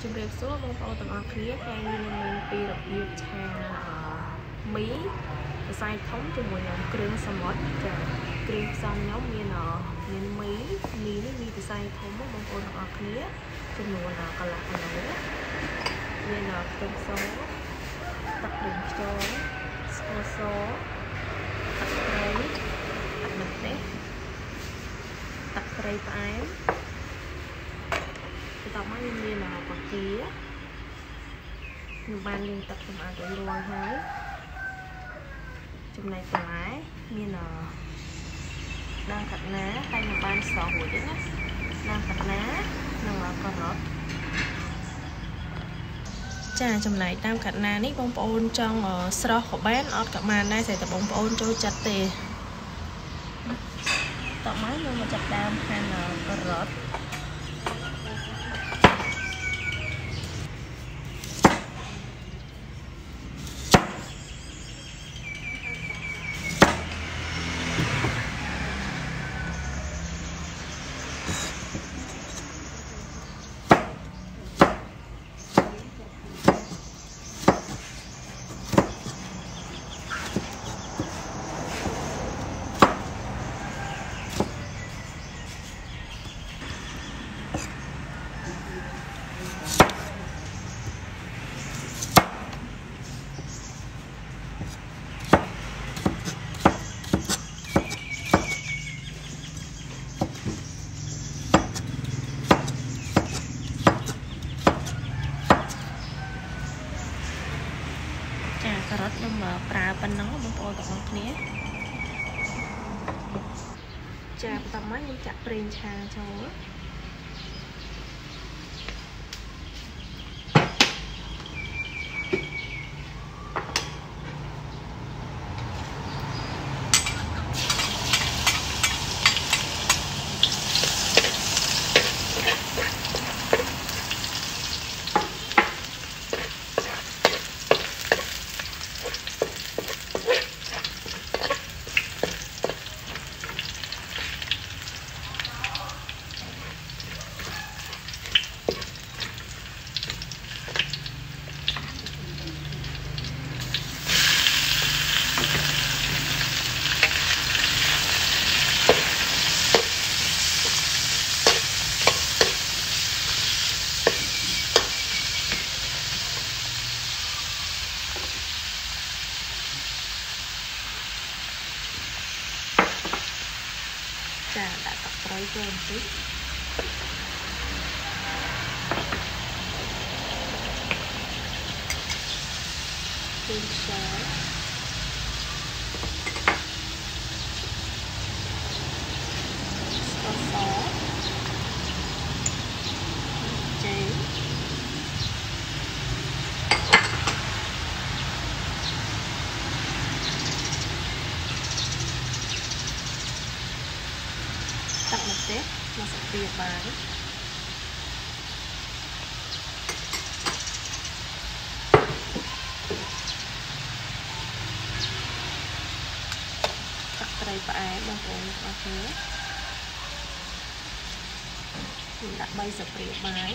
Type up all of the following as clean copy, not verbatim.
ជំរាបសួរបងប្អូនទាំងអស់គ្នាថ្ងៃនេះមានពីរបៀបឆាមីសរសៃធំជាមួយនឹងគ្រឿងសមុទ្រចាគ្រឿងផ្សំខ្ញុំមានមីនេះមីសរសៃធំបងប្អូនទាំងអស់គ្នាចំនួនកន្លះគីឡូមានខ្ទឹមសទឹកប្រេងខ្យងស្ករសទឹកត្រីម្ទេសទឹកត្រីផ្អែមបន្ទាប់មកមានបង្គាខ្ញុំបានលាងទឹកសម្អាតរួចរាល់ហើយចំណែកបន្លែមានដើមកាត់ណាតែខ្ញុំបានស្រោចរួចទេណាដើមកាត់ណានិងការ៉ុតចាចំណែកតាមកាត់ណានេះបងប្អូនចង់ស្រស់ក៏បានអត់ក៏បានដែរតែបងប្អូនចូលចិត្តទេតោះមកខ្ញុំមកចាប់ដើមហាន់ការ៉ុតការ៉ុតខ្ញុំប្រើប៉ុណ្ណឹងបងប្អូនទាំងអស់គ្នាចាបន្ទាប់មកខ្ញុំចាក់ប្រេងឆាចូលចាដាក់ទឹកត្រីចូលបន្តិចពីរឆាស្ករសចេកទឹកម្ទេសមកស្ទាបបាយទឹកត្រីផ្អែមបងប្អូនអរគុណខ្ញុំដាក់3ស្លាបព្រាបាយ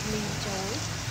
មីចូល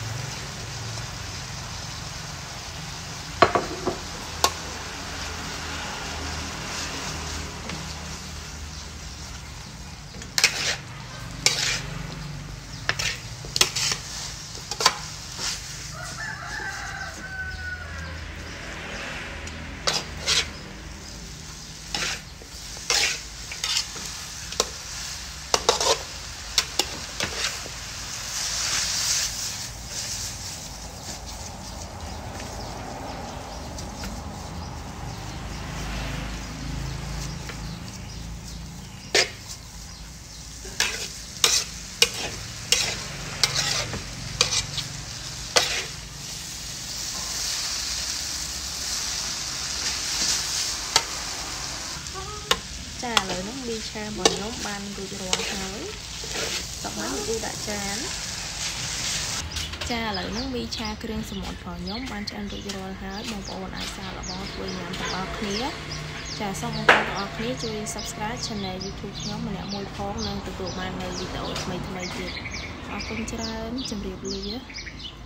ចាឥឡូវនេះមីឆារបស់ខ្ញុំបានរួចរាល់ហើយតោះមកគូដាក់ចានចាឥឡូវនេះមីឆាគ្រឿងសមុទ្ររបស់ខ្ញុំបានឆ្អិនរួចរាល់ហើយបងប្អូនអាចសាកល្បងធ្វើញ៉ាំទាំងអស់គ្នាចាសូមបងប្អូនទាំងអស់គ្នាជួយ Subscribe Channel YouTube ខ្ញុំម្នាក់មួយផងនិងទទួលបាននូវវីដេអូថ្មីៗទៀតអរគុណច្រើនជម្រាបលា